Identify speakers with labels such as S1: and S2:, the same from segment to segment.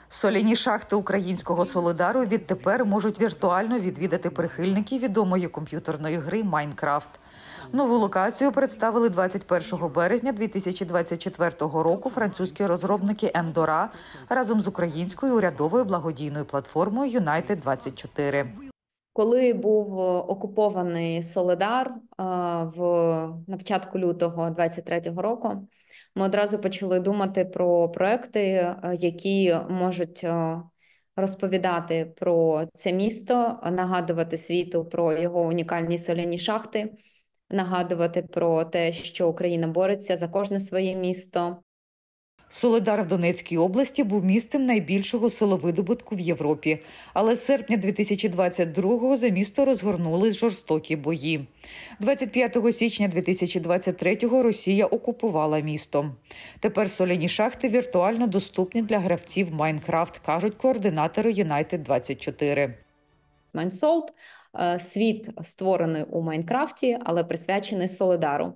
S1: Соляні шахти українського Солидару відтепер можуть віртуально відвідати прихильники відомої комп'ютерної гри «Майнкрафт». Нову локацію представили 21 березня 2024 року французькі розробники Ендора разом з українською урядовою благодійною платформою United24.
S2: Коли був окупований Солидар на початку лютого 2023 року, ми одразу почали думати про проекти, які можуть розповідати про це місто, нагадувати світу про його унікальні соляні шахти, нагадувати про те, що Україна бореться за кожне своє місто.
S1: Солидар в Донецькій області був місцем найбільшого соловидобутку в Європі. Але з серпня 2022-го за місто розгорнулись жорстокі бої. 25 січня 2023-го Росія окупувала місто. Тепер соляні шахти віртуально доступні для гравців Майнкрафт, кажуть координатори United24.
S2: Майнсолт – світ, створений у Майнкрафті, але присвячений Солидару.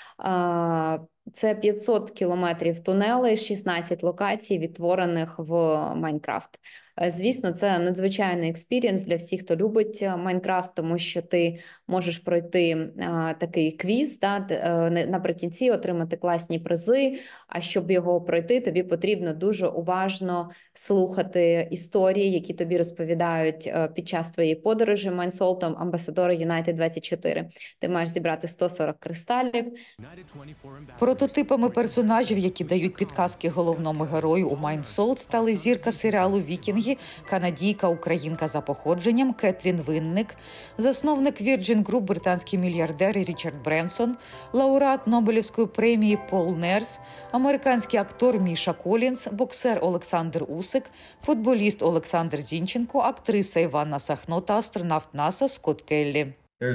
S2: Це 500 кілометрів тунелей, 16 локацій, відтворених в Майнкрафт. Звісно, це надзвичайний експірієнс для всіх, хто любить Майнкрафт, тому що ти можеш пройти такий квіз, наприкінці отримати класні призи, а щоб його пройти, тобі потрібно дуже уважно слухати історії, які тобі розповідають під час твоєї подорожі Майнсолтом амбасадори United24. Ти маєш зібрати 140 кристалів.
S1: Прототипами персонажів, які дають підказки головному герою у Майнсолт, стали зірка серіалу «Вікінги», канадійка-українка за походженням Кетрін Винник, засновник Virgin Group британський мільярдер Річард Бренсон, лауреат Нобелівської премії Пол Нерс, американський актор Міша Колінс, боксер Олександр Усик, футболіст Олександр Зінченко, актриса Іванна Сахно та астронавт НАСА Скотт Келлі.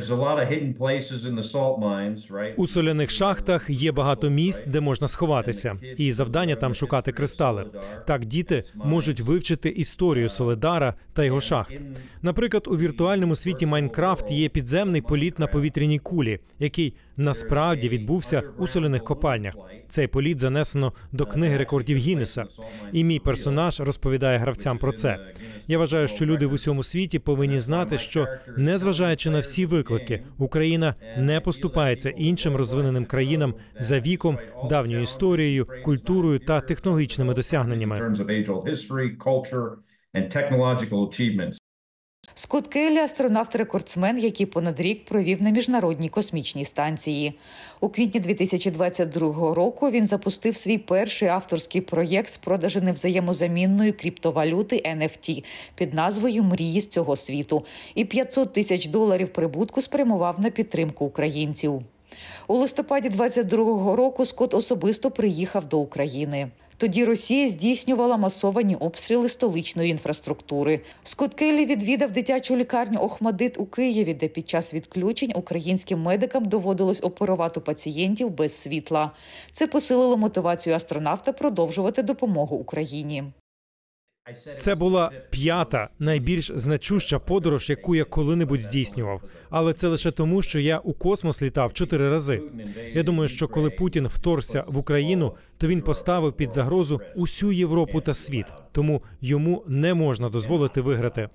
S3: У соляних шахтах є багато місць, де можна сховатися, і завдання там шукати кристали. Так діти можуть вивчити історію Солидара та його шахт. Наприклад, у віртуальному світі Майнкрафт є підземний політ на повітряній кулі, який насправді відбувся у соляних копальнях. Цей політ занесено до книги рекордів Гіннеса. І мій персонаж розповідає гравцям про це. Я вважаю, що люди в усьому світі повинні знати, що, незважаючи на всі виклики, Україна не поступається іншим розвиненим країнам за віком, давньою історією, культурою та технологічними досягненнями.
S1: Скотт Келлі – астронавт-рекордсмен, який понад рік провів на Міжнародній космічній станції. У квітні 2022 року він запустив свій перший авторський проєкт з продажу невзаємозамінної криптовалюти NFT під назвою «Мрії з цього світу» і $500 тисяч прибутку спрямував на підтримку українців. У листопаді 2022 року Скотт особисто приїхав до України. Тоді Росія здійснювала масовані обстріли столичної інфраструктури. Скотт Келлі відвідав дитячу лікарню «Охмадит» у Києві, де під час відключень українським медикам доводилось оперувати пацієнтів без світла. Це посилило мотивацію астронавта продовжувати допомогу Україні.
S3: Це була 5-та, найбільш значуща подорож, яку я коли-небудь здійснював. Але це лише тому, що я у космос літав 4 рази. Я думаю, що коли Путін вторгся в Україну, то він поставив під загрозу усю Європу та світ. Тому йому не можна дозволити виграти.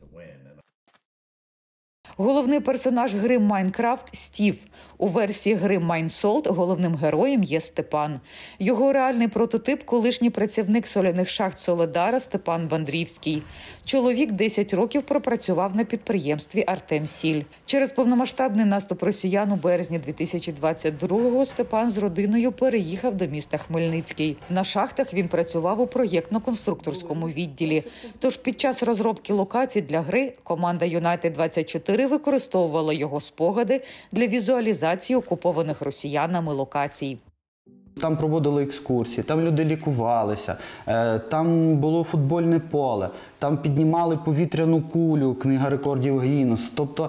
S1: Головний персонаж гри «Майнкрафт» – Стів. У версії гри «Майнсолт» головним героєм є Степан. Його реальний прототип – колишній працівник соляних шахт Солидара Степан Бандрівський. Чоловік 10 років пропрацював на підприємстві «Артемсіль». Через повномасштабний наступ росіян у березні 2022-го Степан з родиною переїхав до міста Хмельницький. На шахтах він працював у проєктно-конструкторському відділі. Тож під час розробки локацій для гри команда United24 використовувала його спогади для візуалізації окупованих росіянами локацій.
S4: Там проводили екскурсії, там люди лікувалися, там було футбольне поле, там піднімали повітряну кулю, книга рекордів Гіннеса. Тобто,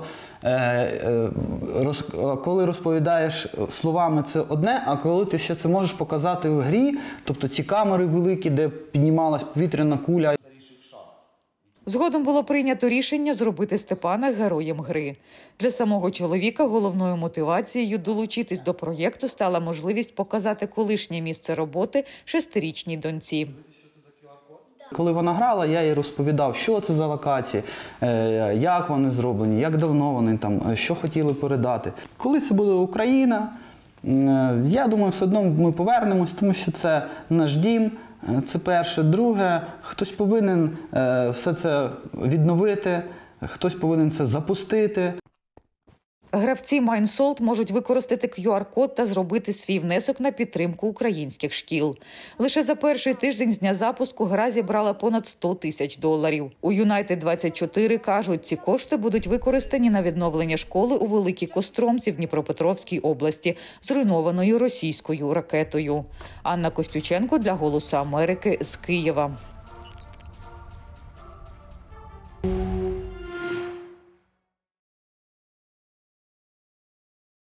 S4: коли розповідаєш словами, це одне, а коли ти ще це можеш показати в грі, тобто ці камери великі, де піднімалась повітряна куля.
S1: Згодом було прийнято рішення зробити Степана героєм гри. Для самого чоловіка головною мотивацією долучитись до проєкту стала можливість показати колишнє місце роботи 6-річній доньці.
S4: Коли вона грала, я їй розповідав, що це за локації, як вони зроблені, як давно вони там, що хотіли передати. Коли це буде Україна, я думаю, все одно ми повернемось, тому що це наш дім, це перше. Друге, хтось повинен все це відновити, хтось повинен це запустити.
S1: Гравці MindSalt можуть використати QR-код та зробити свій внесок на підтримку українських шкіл. Лише за перший тиждень з дня запуску гра зібрала понад $100 тисяч. У United24 кажуть, ці кошти будуть використані на відновлення школи у Великій Костромці в Дніпропетровській області, зруйнованою російською ракетою. Анна Костюченко для «Голосу Америки» з Києва.